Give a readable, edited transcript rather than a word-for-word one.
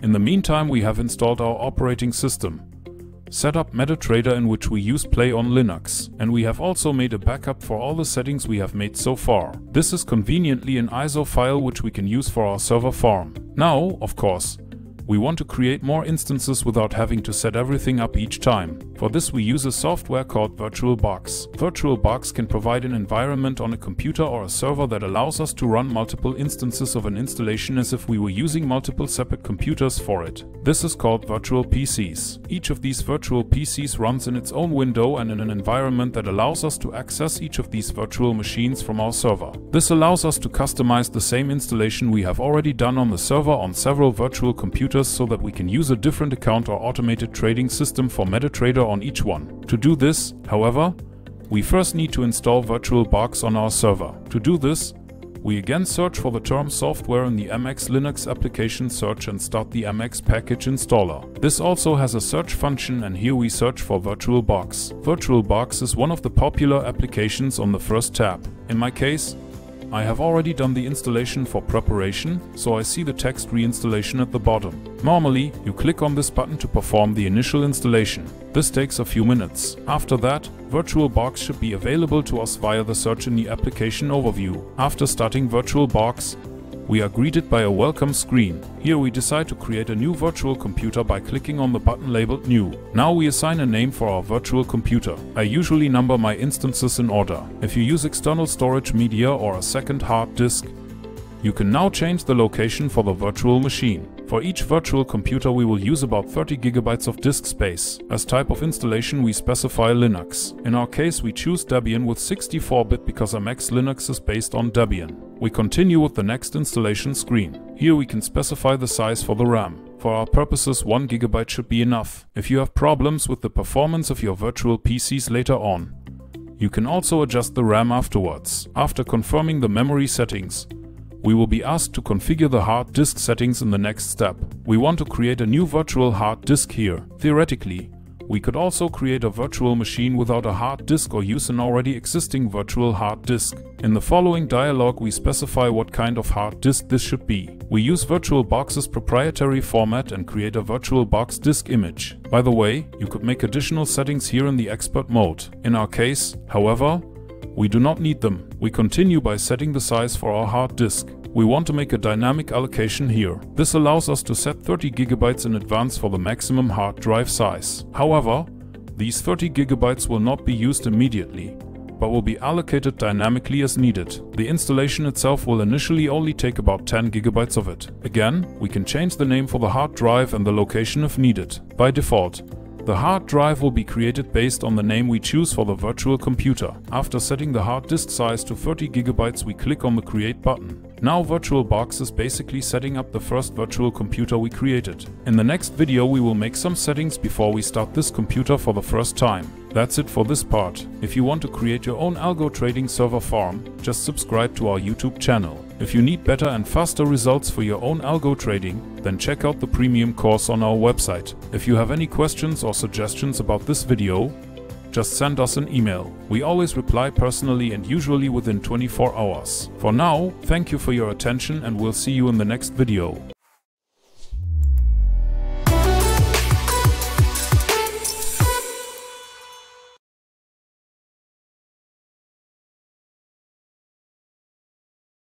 In the meantime, we have installed our operating system, set up MetaTrader in which we use Play on Linux, and we have also made a backup for all the settings we have made so far. This is conveniently an ISO file which we can use for our server farm. Now, of course, we want to create more instances without having to set everything up each time. For this we use a software called VirtualBox. VirtualBox can provide an environment on a computer or a server that allows us to run multiple instances of an installation as if we were using multiple separate computers for it. This is called virtual PCs. Each of these virtual PCs runs in its own window and in an environment that allows us to access each of these virtual machines from our server. This allows us to customize the same installation we have already done on the server on several virtual computers so that we can use a different account or automated trading system for MetaTrader on each one. To do this, however, we first need to install VirtualBox on our server. To do this, we again search for the term software in the MX Linux application search and start the MX package installer. This also has a search function, and here we search for VirtualBox. VirtualBox is one of the popular applications on the first tab. In my case, I have already done the installation for preparation, so I see the text reinstallation at the bottom. Normally, you click on this button to perform the initial installation. This takes a few minutes. After that, VirtualBox should be available to us via the search in the application overview. After starting VirtualBox, we are greeted by a welcome screen. Here we decide to create a new virtual computer by clicking on the button labeled New. Now we assign a name for our virtual computer. I usually number my instances in order. If you use external storage media or a second hard disk, you can now change the location for the virtual machine. For each virtual computer we will use about 30 GB of disk space. As type of installation we specify Linux. In our case we choose Debian with 64-bit because MX Linux is based on Debian. We continue with the next installation screen. Here we can specify the size for the RAM. For our purposes 1 GB should be enough. If you have problems with the performance of your virtual PCs later on, you can also adjust the RAM afterwards. After confirming the memory settings, we will be asked to configure the hard disk settings in the next step. We want to create a new virtual hard disk here. Theoretically, we could also create a virtual machine without a hard disk or use an already existing virtual hard disk. In the following dialog we specify what kind of hard disk this should be. We use VirtualBox's proprietary format and create a VirtualBox disk image. By the way, you could make additional settings here in the expert mode. In our case, however, we do not need them. We continue by setting the size for our hard disk. We want to make a dynamic allocation here. This allows us to set 30 GB in advance for the maximum hard drive size. However, these 30 GB will not be used immediately, but will be allocated dynamically as needed. The installation itself will initially only take about 10 GB of it. Again, we can change the name for the hard drive and the location if needed. By default, the hard drive will be created based on the name we choose for the virtual computer. After setting the hard disk size to 30 GB, we click on the Create button. Now VirtualBox is basically setting up the first virtual computer we created. In the next video we will make some settings before we start this computer for the first time. That's it for this part. If you want to create your own algo trading server farm, just subscribe to our YouTube channel. If you need better and faster results for your own algo trading, then check out the premium course on our website. If you have any questions or suggestions about this video, just send us an email. We always reply personally and usually within 24 hours. For now, thank you for your attention and we'll see you in the next video.